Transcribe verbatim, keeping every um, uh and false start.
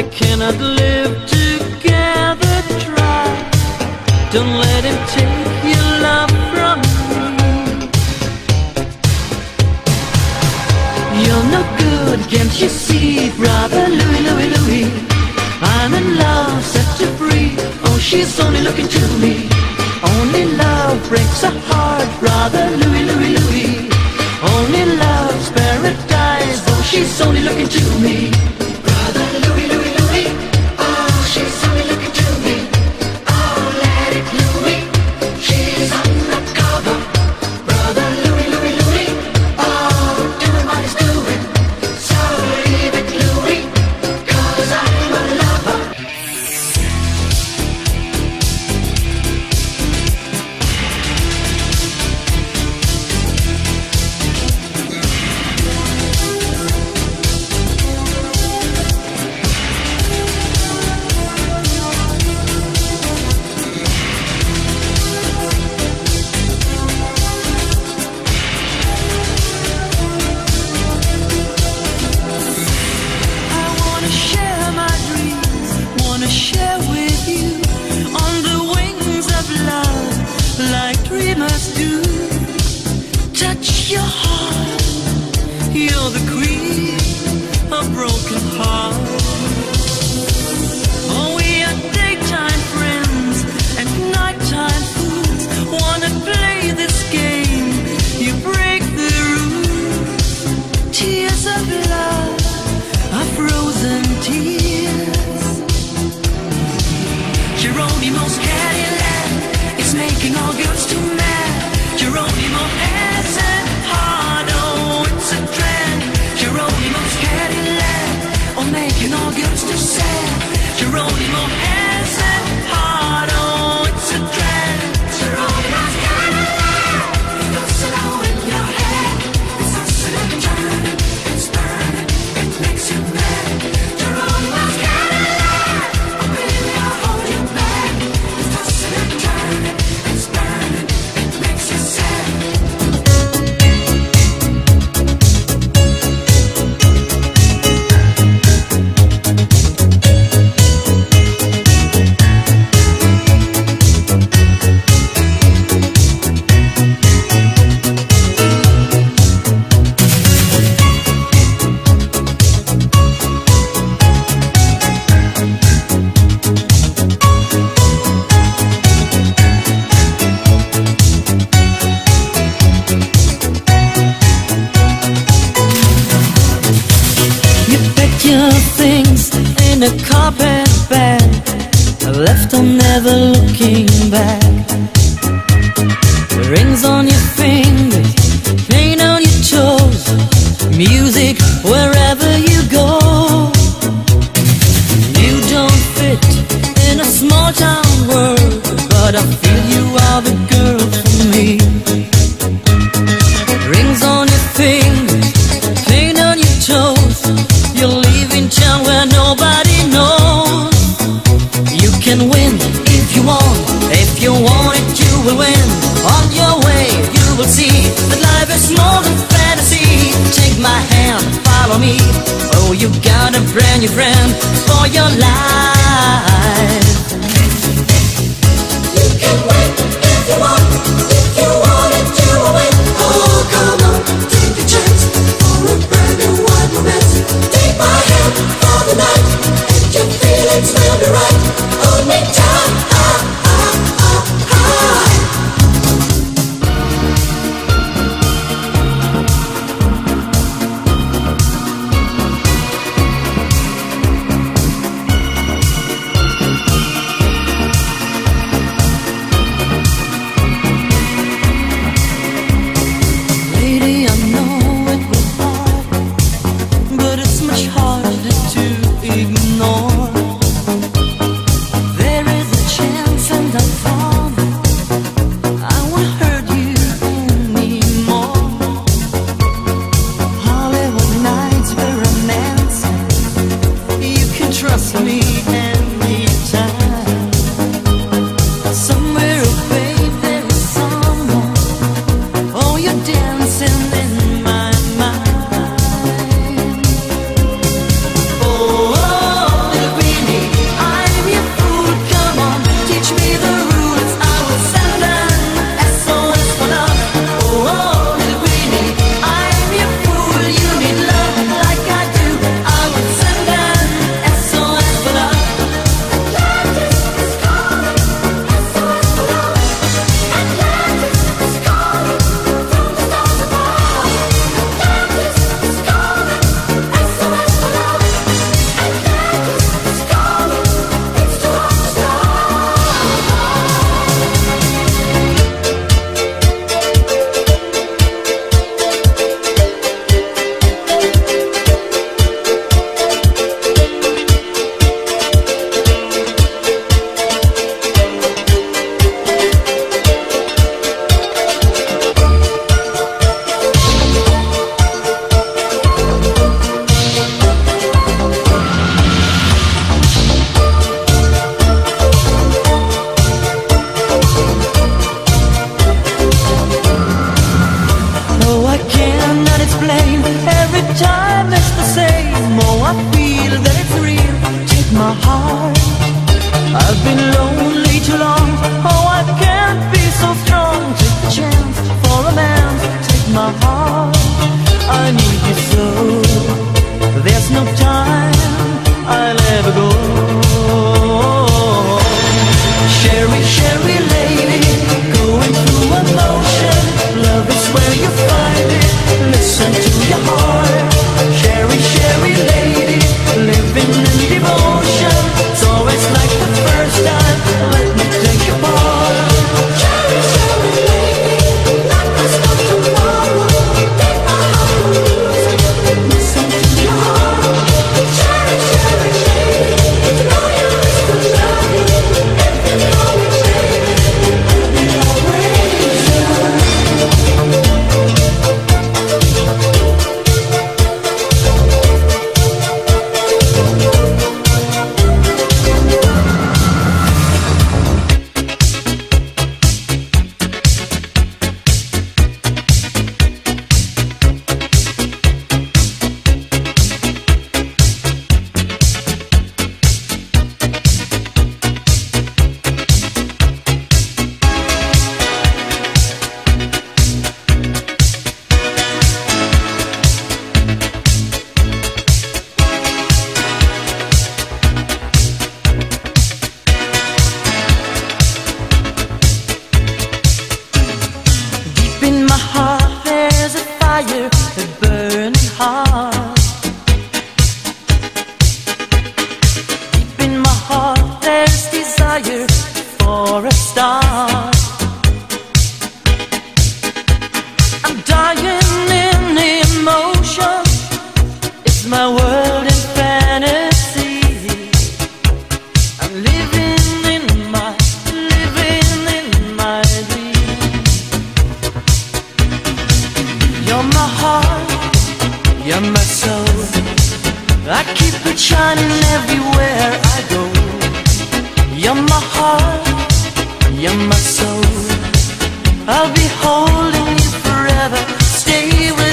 we cannot live together, try. Don't let him take your love from me. You're no good, can't you see, brother Louie, Louie, Louie? I'm in love, set to free. Oh, she's only looking to me. Only love breaks a heart, brother Louie, Louie, Louie. Only love's paradise. Oh, she's only looking to me. Brother Louie, Louie, Louie. Oh, she's only looking to me. Oh, let it Louie. She's undercover. Brother Louie, Louie, Louie. Oh, doing what he's doing. So leave it Louie, 'cause I'm a lover. my heart. I've been lonely too long. Oh, I can't be so strong. Take the chance for a man. Take my heart. I need you so. There's no time I'll ever go. Sherry, Sherry lady, going through emotion. Love is where you find it. Listen to your heart. Sherry, Sherry lady, living in devotion. It's always like the first time. Let me take your part. Sherry, Sherry lady, not this not tomorrow. Take my heart. Listen to your heart. Sherry, Sherry lady, you know you is the love. If you know it, baby, I'll be always yours. I'll be holding you forever. Stay with